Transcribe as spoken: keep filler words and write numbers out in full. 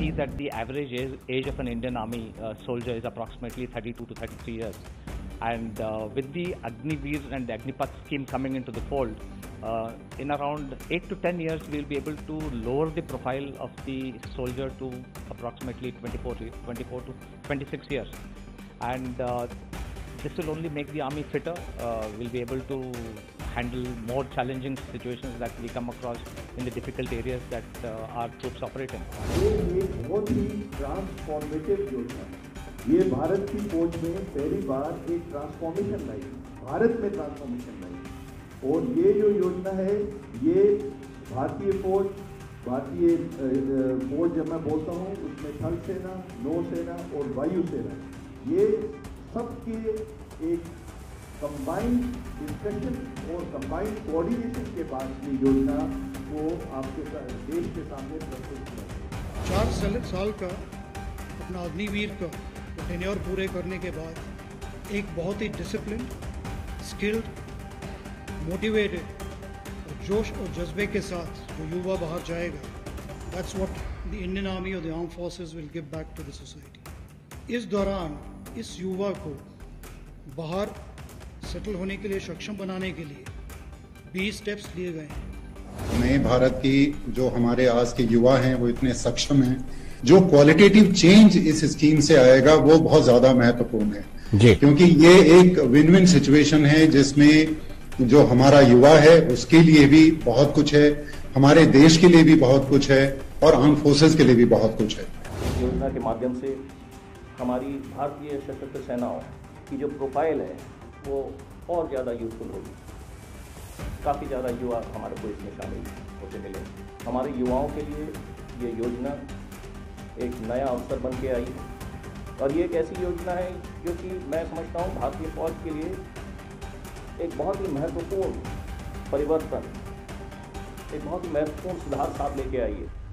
see that the average age, age of an Indian Army uh, soldier is approximately thirty-two to thirty-three years. And uh, with the Agniveer and the Agnipath scheme coming into the fold, uh, in around eight to ten years, we'll be able to lower the profile of the soldier to approximately twenty-four, twenty-four to twenty-six years. And uh, this will only make the army fitter. Uh, we'll be able to handle more challenging situations that we come across in the difficult areas that uh, our troops operate in. ये एक बहुत ही transformative योजना है। ये भारत की फौज में पहली बार एक ट्रांसफॉर्मेशन लाई, भारत में ट्रांसफॉर्मेशन लाई। और ये जो योजना है, ये भारतीय फौज, भारतीय फौज जब मैं बोलता हूँ उसमें थल सेना, नौसेना और वायु सेना, ये सबके एक कंबाइंड डिस्कशन और कंबाइंड कोऑर्डिनेशन के बाद ये योजना को आपके देश के सामने प्रस्तुत किया। चार साल का अपना अग्निवीर का टेन्योर पूरे करने के बाद एक बहुत ही डिसिप्लिन, स्किल्ड, मोटिवेटेड और जोश और जज्बे के साथ जो युवा बाहर जाएगा, that's what the Indian army और the armed forces will give back to the society. इस दौरान इस युवा को बाहर सेटल होने के लिए सक्षम बनाने के लिए बीस स्टेप्स लिए गए हैं। नए भारत की जो हमारे आज के युवा हैं वो इतने सक्षम हैं, जो क्वालिटेटिव चेंज इस स्कीम से आएगा वो बहुत ज्यादा महत्वपूर्ण है जी। क्योंकि ये एक विन विन सिचुएशन है जिसमें जो हमारा युवा है उसके लिए भी बहुत कुछ है, हमारे देश के लिए भी बहुत कुछ है और आर्म फोर्सेस के लिए भी बहुत कुछ है। योजना के माध्यम से हमारी भारतीय सशस्त्र सेनाओं की जो प्रोफाइल है वो और ज़्यादा यूजफुल होगी। काफ़ी ज़्यादा युवा हमारे को इसमें शामिल होते मिले। हमारे युवाओं के लिए ये योजना एक नया अवसर बन के आई है और ये एक ऐसी योजना है जो कि मैं समझता हूँ भारतीय फौज के लिए एक बहुत ही महत्वपूर्ण परिवर्तन, एक बहुत ही महत्वपूर्ण सुधार साथ लेके आई है।